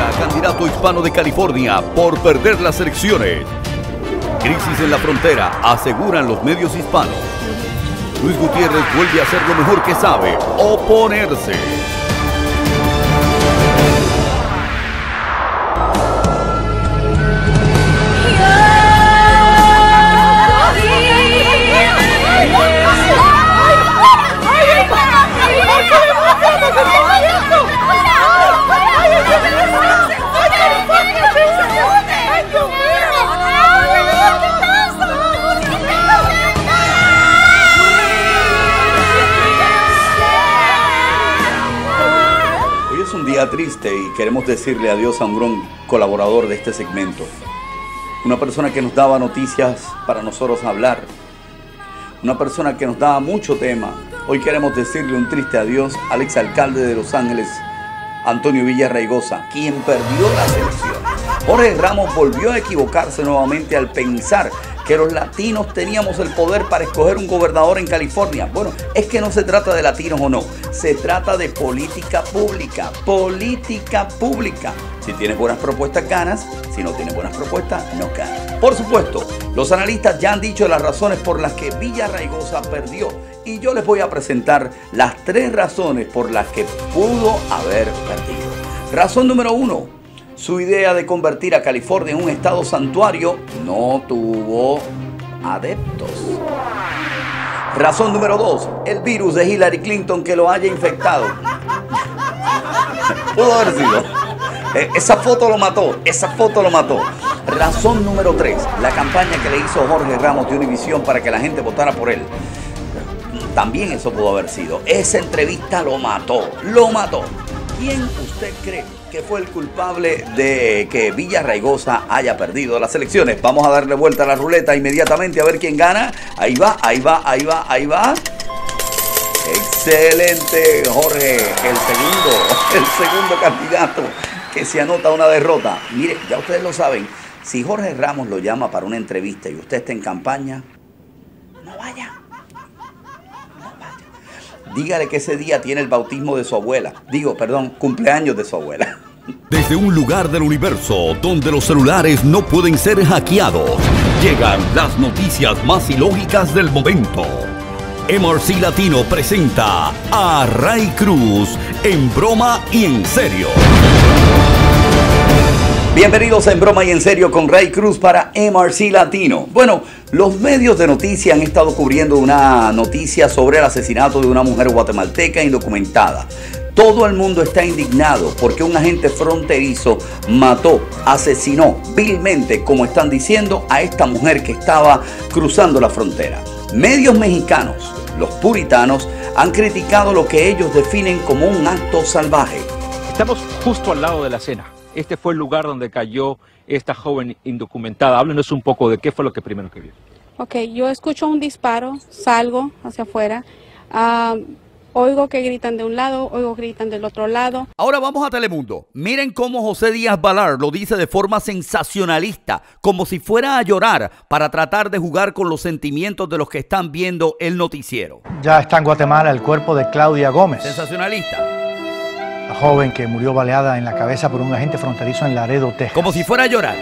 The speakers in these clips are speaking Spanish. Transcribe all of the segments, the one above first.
García, candidato hispano de California, por perder las elecciones. Crisis en la frontera, aseguran los medios hispanos. Luis Gutiérrez vuelve a hacer lo mejor que sabe, oponerse. Triste y queremos decirle adiós a un gran colaborador de este segmento, una persona que nos daba noticias para nosotros hablar, una persona que nos daba mucho tema. Hoy queremos decirle un triste adiós al exalcalde de Los Ángeles, Antonio Villarraigosa, quien perdió las elecciones. Jorge Ramos volvió a equivocarse nuevamente al pensar que los latinos teníamos el poder para escoger un gobernador en California. Bueno, es que no se trata de latinos o no, se trata de política pública. Política pública. Si tienes buenas propuestas, ganas. Si no tienes buenas propuestas, no ganas. Por supuesto, los analistas ya han dicho las razones por las que Villarraigosa perdió. Y yo les voy a presentar las 3 razones por las que pudo haber perdido. Razón número 1. Su idea de convertir a California en un estado santuario no tuvo adeptos. Razón número 2. El virus de Hillary Clinton que lo haya infectado. Pudo haber sido. Esa foto lo mató. Esa foto lo mató. Razón número 3. La campaña que le hizo Jorge Ramos de Univisión para que la gente votara por él. También eso pudo haber sido. Esa entrevista lo mató. Lo mató. ¿Quién usted cree que fue el culpable de que Villarraigosa haya perdido las elecciones? Vamos a darle vuelta a la ruleta inmediatamente a ver quién gana. Ahí va, ahí va, ahí va, ahí va. Excelente, Jorge, el segundo candidato que se anota una derrota. Mire, ya ustedes lo saben, si Jorge Ramos lo llama para una entrevista y usted está en campaña, no vaya. Dígale que ese día tiene el bautismo de su abuela. Cumpleaños de su abuela. Desde un lugar del universo donde los celulares no pueden ser hackeados, llegan las noticias más ilógicas del momento. MRC Latino presenta a Ray Cruz en Broma y en Serio. Bienvenidos a En Broma y en Serio con Ray Cruz para MRC Latino. Bueno, los medios de noticias han estado cubriendo una noticia sobre el asesinato de una mujer guatemalteca indocumentada. Todo el mundo está indignado porque un agente fronterizo asesinó vilmente, como están diciendo, a esta mujer que estaba cruzando la frontera. Medios mexicanos, los puritanos, han criticado lo que ellos definen como un acto salvaje. Estamos justo al lado de la escena. Este fue el lugar donde cayó esta joven indocumentada. Háblenos un poco de qué fue lo que primero que vio. Ok, yo escucho un disparo, salgo hacia afuera, oigo que gritan de un lado, oigo que gritan del otro lado. Ahora vamos a Telemundo. Miren cómo José Díaz Balart lo dice de forma sensacionalista, como si fuera a llorar para tratar de jugar con los sentimientos de los que están viendo el noticiero. Ya está en Guatemala el cuerpo de Claudia Gómez. Sensacionalista. La joven que murió baleada en la cabeza por un agente fronterizo en Laredo, Texas. Como si fuera a llorar.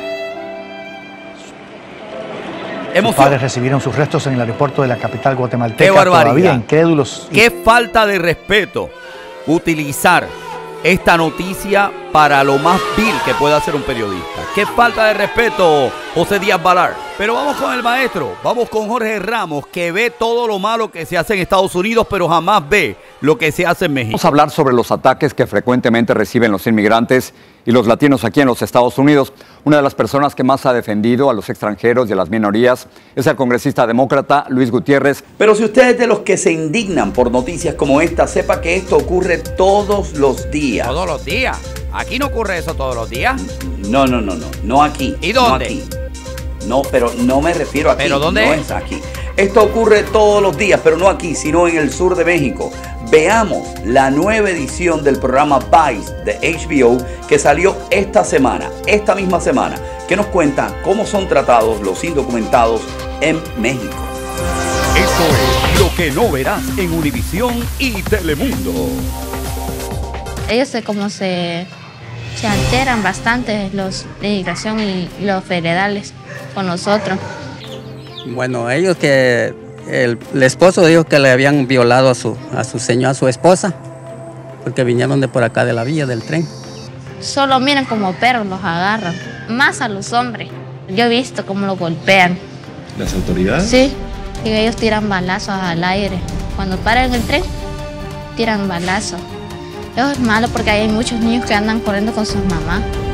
Sus padres recibieron sus restos en el aeropuerto de la capital guatemalteca. ¡Qué barbaridad! Todavía incrédulos. ¡Qué falta de respeto utilizar esta noticia para lo más vil que pueda hacer un periodista! ¡Qué falta de respeto, José Díaz Balart! Pero vamos con el maestro, vamos con Jorge Ramos, que ve todo lo malo que se hace en Estados Unidos, pero jamás ve lo que se hace en México. Vamos a hablar sobre los ataques que frecuentemente reciben los inmigrantes y los latinos aquí en los Estados Unidos. Una de las personas que más ha defendido a los extranjeros y a las minorías es el congresista demócrata Luis Gutiérrez. Pero si usted es de los que se indignan por noticias como esta, sepa que esto ocurre todos los días. ¿Todos los días? ¿Aquí no ocurre eso todos los días? No aquí. ¿Y dónde? No aquí. No, pero no me refiero aquí. ¿Pero dónde no es? Es aquí. Esto ocurre todos los días, pero no aquí, sino en el sur de México. Veamos la nueva edición del programa Vice de HBO que salió esta misma semana, que nos cuenta cómo son tratados los indocumentados en México. Esto es lo que no verás en Univisión y Telemundo. Ellos sé cómo se Se alteran bastante los de inmigración y los federales con nosotros. Bueno, ellos que el esposo dijo que le habían violado a su esposa, porque vinieron de por acá de la vía del tren. Solo miran como perros, los agarran, más a los hombres. Yo he visto cómo los golpean. ¿Las autoridades? Sí, y ellos tiran balazos al aire. Cuando paran el tren, tiran balazos. Eso es malo porque hay muchos niños que andan corriendo con sus mamás.